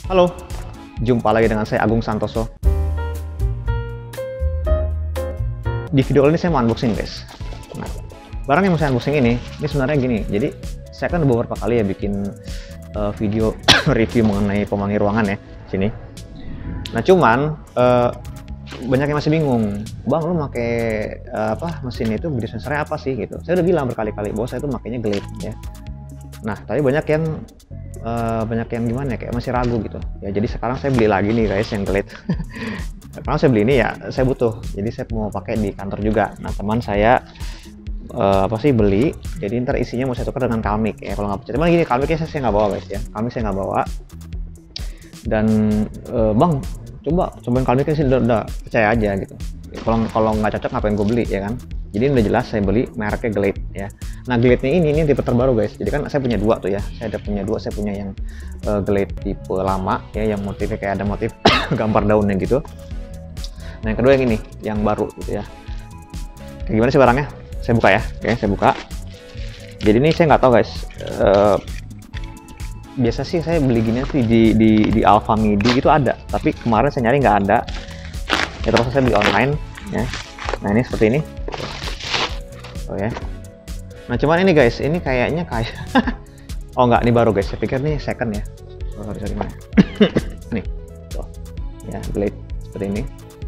Halo, jumpa lagi dengan saya Agung Santoso. Di video kali ini saya mau unboxing guys. Nah, barang yang mau saya unboxing ini sebenarnya gini. Jadi saya kan beberapa kali ya bikin video review mengenai pewangi ruangan ya sini. Nah cuman banyak yang masih bingung, bang lu pakai mesin itu dispensernya apa sih gitu. Saya udah bilang berkali-kali bahwa saya itu makainya Glade ya. Nah tapi banyak yang gimana ya, kayak masih ragu gitu ya. Jadi sekarang saya beli lagi nih guys yang Glade. Karena saya beli ini ya saya butuh, jadi saya mau pakai di kantor juga. Nah teman saya beli, jadi ntar isinya mau saya tukar dengan Calmic ya kalau nggak percaya. Cuman gini, Calmicnya saya nggak bawa guys ya, Calmic saya nggak bawa. Dan bang cobain Calmicnya sih, udah percaya aja gitu. Kalau nggak cocok ngapain gue beli ya kan. Jadi udah jelas saya beli mereknya Glade ya. Nah Glade-nya ini tipe terbaru guys. Jadi kan saya punya dua tuh ya. Saya punya yang Glade tipe lama ya, yang motifnya kayak ada motif gambar daunnya gitu. Nah yang kedua yang ini, yang baru gitu ya. Kayak gimana sih barangnya? Saya buka ya. Oke, saya buka. Jadi ini saya nggak tahu guys. Biasa sih saya beli gini sih di Alfamidi gitu ada. Tapi kemarin saya nyari nggak ada. Ya terus saya beli online ya. Nah ini seperti ini. Oh ya. Nah cuman ini guys, ini kayaknya kayak oh enggak, ini baru guys. Saya pikir nih second ya. Oh sorry mana? Nih, tuh ya Glade seperti ini.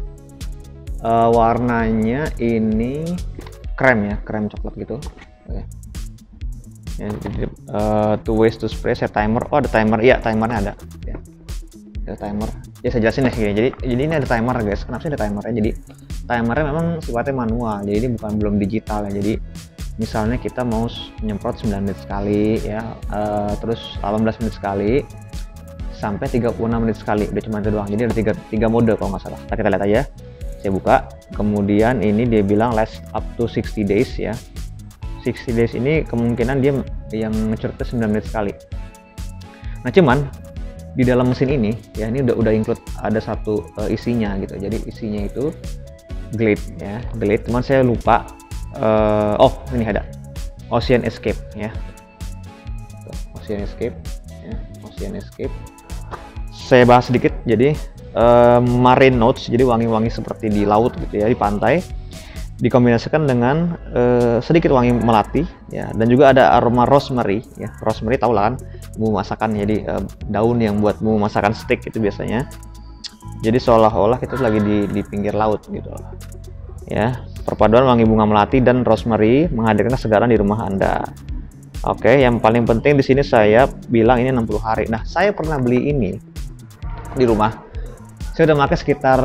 Warnanya ini krem ya, krem coklat gitu. Oke. Ya, jadi, two ways to spray, set timer. Oh ada timer, iya timernya ada. Ya. Ada timer. Ya saya jelasin ya. Jadi ini ada timer guys. Kenapa sih ada timernya? Jadi timernya memang sifatnya manual. Jadi ini belum digital ya. Jadi misalnya kita mau nyemprot 9 menit sekali ya, terus 18 menit sekali sampai 36 menit sekali, udah cuma itu doang. Jadi ada tiga mode kalau nggak salah. Kita lihat aja. Saya buka, kemudian ini dia bilang last up to 60 days ya. 60 days ini kemungkinan dia yang ngecurutnya 9 menit sekali. Nah cuman di dalam mesin ini ya, ini udah include ada satu isinya gitu. Jadi isinya itu Glade ya, Glade. Cuman saya lupa. Oh ini ada Ocean Escape ya, Ocean Escape ya, Ocean Escape. Saya bahas sedikit. Jadi marine notes, jadi wangi-wangi seperti di laut gitu ya, di pantai, dikombinasikan dengan sedikit wangi melati ya, dan juga ada aroma rosemary ya. Rosemary tahu lah kan, bumbu masakan. Jadi daun yang buat bumbu masakan steak itu biasanya. Jadi seolah-olah kita lagi di pinggir laut gitu ya. Perpaduan wangi bunga melati dan rosemary menghadirkan kesegaran di rumah Anda. Oke, yang paling penting di sini saya bilang ini 60 hari. Nah, saya pernah beli ini di rumah. Saya udah pakai sekitar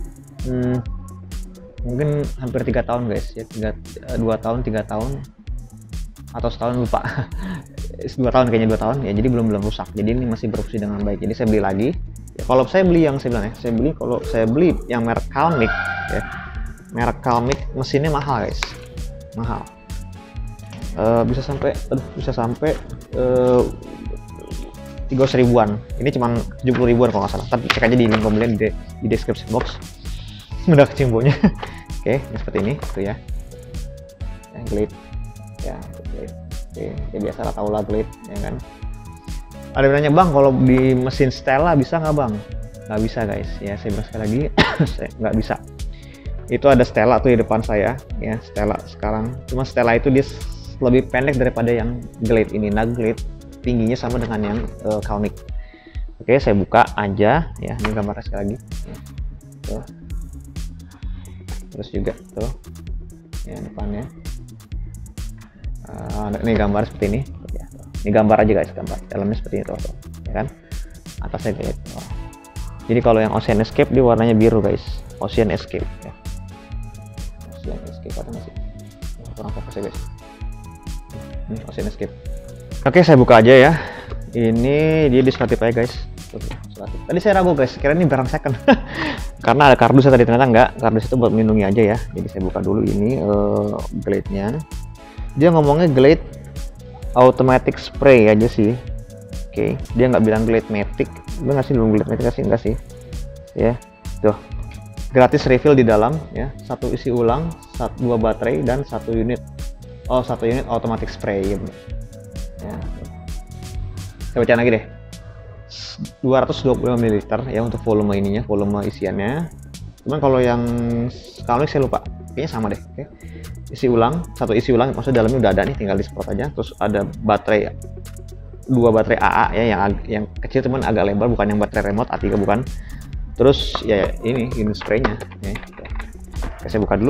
mungkin hampir 3 tahun guys ya, 2 tahun 3 tahun atau setahun lupa. 2 tahun kayaknya, 2 tahun ya. Jadi belum rusak. Jadi ini masih berfungsi dengan baik. Jadi saya beli lagi. Ya, kalau saya beli yang saya bilang ya, kalau saya beli yang merek Calmic ya. Merek Calmic mesinnya mahal guys, mahal. Bisa sampai 300 ribuan. Ini cuman 70 ribuan kalau nggak salah. Tapi cek aja di link pembelian di description box. Udah kecimbonya. Oke, seperti ini tuh ya. Yang Glade ya, Glade. Oke, ya biasa lah, tau lah Glade ya kan. Ada yang nanya, bang kalau di mesin Stella bisa nggak bang? Nggak bisa guys ya, saya bilang sekali lagi nggak bisa. Itu ada Stella tuh di depan saya ya, Stella sekarang. Cuma Stella itu dia lebih pendek daripada yang Glade ini. Nah Glade tingginya sama dengan yang Calmic. Oke, saya buka aja ya, ini gambarnya sekali lagi ya. Tuh. Terus juga tuh ya depannya. Ini gambar seperti ini ya, tuh. Ini gambar aja guys, gambar dalamnya seperti itu tuh, ya kan. Atasnya Glade. Oh. Jadi kalau yang Ocean Escape dia warnanya biru guys, Ocean Escape ya. Ocean Escape apa masih kurang fokus ya guys. Ini Ocean Escape. Oke, saya buka aja ya. Ini dia diskretif aja guys. Tadi saya ragu guys, kira ini barang second. Karena ada kardusnya tadi, ternyata enggak. Kardus itu buat melindungi aja ya. Jadi saya buka dulu ini Glade-nya. Dia ngomongnya Glade automatic spray aja sih. Oke, dia nggak bilang Glade Matic. Dia nggak sih, belum Glade Matic sih, enggak sih. Ya, tuh. Gratis refill di dalam ya. 1 isi ulang, 2 baterai dan 1 unit. Oh, 1 unit automatic spray ya. Ya. Saya bacain lagi deh. 225 ml ya untuk volume ininya, volume isiannya. Cuman kalau yang Calmix saya lupa, kayaknya sama deh. Oke. Isi ulang, satu isi ulang, maksudnya dalamnya udah ada nih, tinggal disemprot aja. Terus ada baterai, 2 baterai AA ya, yang kecil cuman agak lebar, bukan yang baterai remote A3 bukan. Terus ya ini spraynya ya. Oke, saya buka dulu.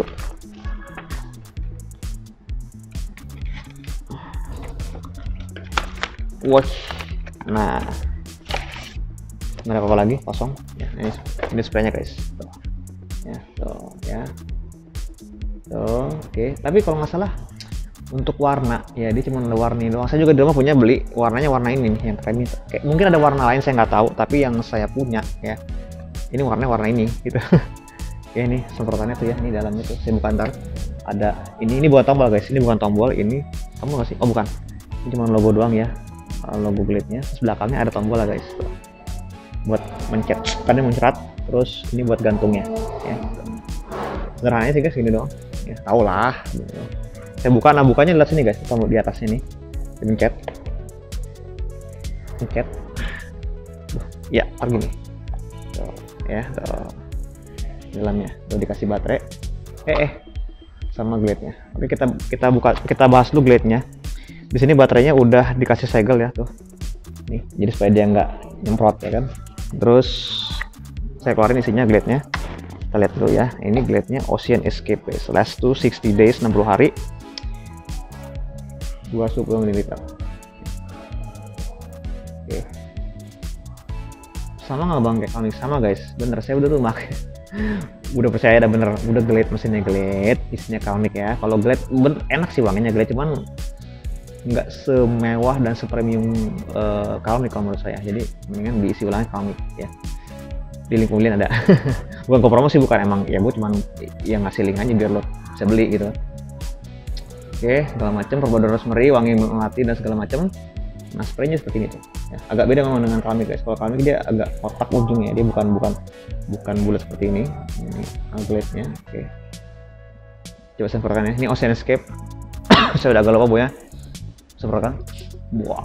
Watch. Nah, nggak ada apa-apa lagi, kosong ya. Ini spraynya guys, tuh. Ya tuh ya tuh. Oke, tapi kalau nggak salah untuk warna ya dia cuma ada warna ini doang. Saya juga di rumah punya, beli warnanya warna ini nih, yang krem ini. Kayak mungkin ada warna lain saya nggak tahu, tapi yang saya punya ya ini warnanya warna ini gitu. Ya ini semprotannya tuh ya, ini dalamnya tuh saya buka ntar. Ada ini buat tombol guys, ini bukan tombol, ini tombol nggak sih? Oh bukan, ini cuma logo doang ya, logo Glade-nya. Terus belakangnya ada tombol lah guys, tuh. Buat mencet, kadang mencerat. Terus ini buat gantungnya ya. Sederhananya sih guys, gini doang ya, tau lah gitu. Saya buka, nah bukanya lihat sini guys, tombol di atasnya nih, dipencet, pencet ya, gini tuh, ya tuh. Dalamnya udah dikasih baterai sama Glade-nya. Oke, kita bahas dulu Glade-nya. Di sini baterainya udah dikasih segel ya tuh nih, jadi supaya dia nggak nyemprot ya kan. Terus saya keluarin isinya Glade-nya, kita lihat dulu ya. Ini Glade-nya Ocean Escape Slash 260 days, 60 hari, 210 ml. Oke, sama nggak bang kayak Calmix? Sama guys, bener, saya udah tuh pakai. Udah percaya dah, bener, udah Glade, mesinnya Glade, isinya Calmix ya. Kalau Glade enak sih wanginya Glade, cuman nggak semewah dan sepremium Calmix kalau menurut saya. Jadi mendingan diisi ulangnya Calmix ya. Di link pembelian ada. Bukan kopromosi, bukan, emang ya gue cuman yang ngasih link aja biar lo bisa beli gitu. Oke, segala macam, perbedaan rosemary, wangi melati dan segala macam. Nah, spraynya seperti ini tuh ya. Agak beda memang dengan Calmix guys. Kalau Calmix dia agak kotak ujungnya, dia bukan bulat seperti ini Glade-nya. Oke, coba semprotkan ya. Ini Ocean Escape. Saya udah agak lupa bu ya, semprotkan. Wah,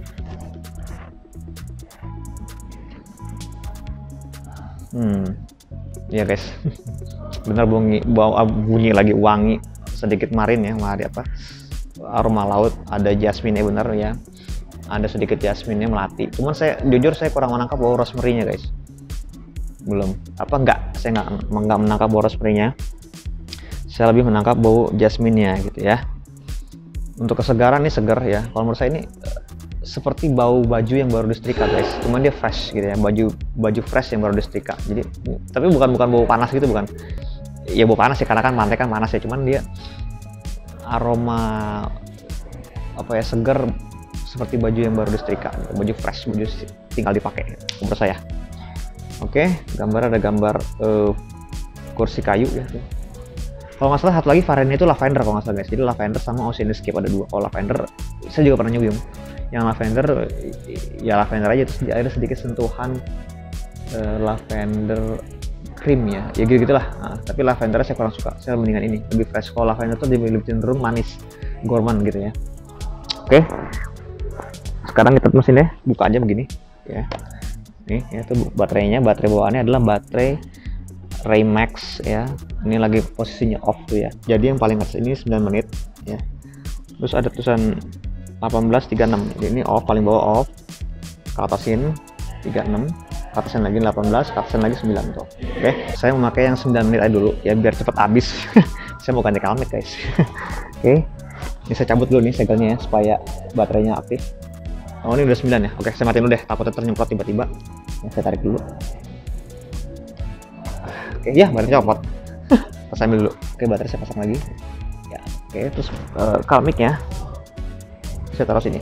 ya guys, bener bunyi lagi, wangi sedikit marin ya, mari apa, aroma laut, ada jasmine bener ya, ada sedikit jasmine melati. Cuman saya jujur saya kurang menangkap bau rosemary-nya guys, belum saya nggak menangkap bau rosemary-nya, saya lebih menangkap bau jasmine-nya gitu ya. Untuk kesegaran nih segar ya, kalau menurut saya ini seperti bau baju yang baru disetrika guys, cuman dia fresh gitu ya, baju fresh yang baru disetrika. Jadi tapi bukan bau panas gitu, bukan ya, bau panas ya karena kan pantai kan panas ya, cuman dia aroma apa ya, segar seperti baju yang baru disetrika, baju fresh, baju tinggal dipakai menurut saya. Oke, ada gambar kursi kayu ya tuh. Kalau nggak salah satu lagi variannya itu lavender kalau nggak salah guys, jadi lavender sama Ocean Escape ada dua. Kalau lavender saya juga pernah nyobain. Yang lavender ya lavender aja, terus ada sedikit sentuhan lavender cream ya gitu gitulah. Nah, tapi lavender saya kurang suka, saya mendingan ini, lebih fresh. Kalau lavender tuh lebih cenderung manis, gourmand gitu ya. Oke, sekarang kita mesin deh, buka aja begini ya. Nih ya tuh baterainya, baterai bawaannya adalah baterai Raymax ya. Ini lagi posisinya off tuh ya, jadi yang paling atas ini 9 menit ya. Terus ada tulisan 18.36, jadi ini off, paling bawah off, ke atasin 36, ke atasin lagi 18, ke atasin lagi 9 tuh. Oke, saya memakai yang 9 menit aja dulu ya biar cepat habis. Saya mau ganti Calmix guys. Oke, ini saya cabut dulu nih segelnya ya supaya baterainya aktif. Oh ini udah 9 ya. Oke, saya matiin dulu deh, takutnya ternyemprot tiba-tiba ya. Saya tarik dulu. Oke ya, baterainya copot. Pas ambil dulu. Oke, baterai saya pasang lagi ya. Oke, terus Calmix ya saya taruh sini.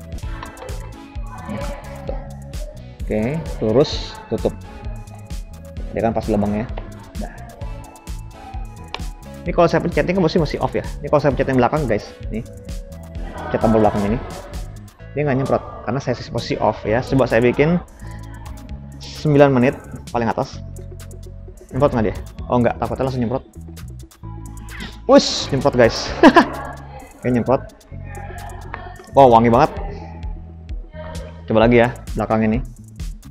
Oke, terus tutup dia kan pas lubangnya. Nah, ini kalau saya pencet ini kan masih off ya. Ini kalau saya pencet yang belakang guys, nih pencet tombol belakang ini, dia nggak nyemprot karena saya posisi off ya. Coba saya bikin 9 menit paling atas, nyemprot nggak dia? Oh nggak, takutnya langsung nyemprot. Wush, nyemprot guys. Oke, nyemprot. Wow, wangi banget. Coba lagi ya belakang ini.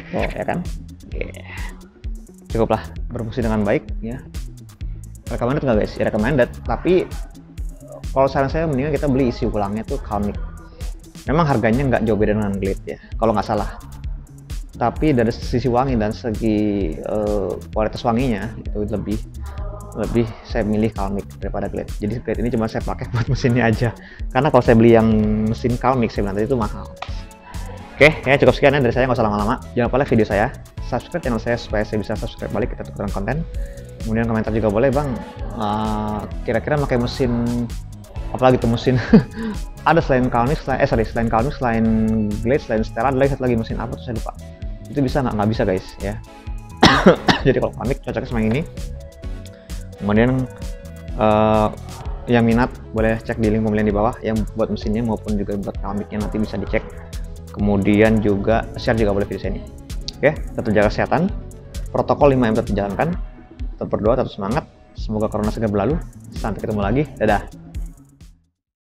Oh, ya kan? Cukuplah berfungsi dengan baik ya. Recommended nggak guys? Ya recommended, tapi kalau saran saya mendingan kita beli isi ulangnya tuh Calmic. Memang harganya nggak jauh beda dengan Glade ya, kalau nggak salah. Tapi dari sisi wangi dan segi kualitas wanginya itu lebih saya milih Calmic daripada Glade. Jadi Glade ini cuma saya pakai buat mesinnya aja. Karena kalau saya beli yang mesin Calmic saya bilang tadi itu mahal. Oke, ya cukup sekian ya dari saya, nggak usah lama-lama. Jangan lupa like video saya, subscribe channel saya supaya saya bisa subscribe balik, kita tukeran konten. Kemudian komentar juga boleh bang, kira-kira pakai mesin apalagi tuh mesin ada selain Calmic, selain Calmic, selain Glade, selain Stella, ada lagi satu lagi mesin apa tuh saya lupa. Itu bisa nggak bisa guys ya. Jadi kalau Calmic cocoknya sama yang ini. Kemudian yang minat boleh cek di link pembelian di bawah yang buat mesinnya maupun juga buat Calmicnya, nanti bisa dicek. Kemudian juga share juga boleh video ini. Oke, tetap jaga kesehatan, protokol 5M tetap dijalankan, tetap berdoa, tetap semangat, semoga corona segera berlalu. Sampai ketemu lagi, dadah.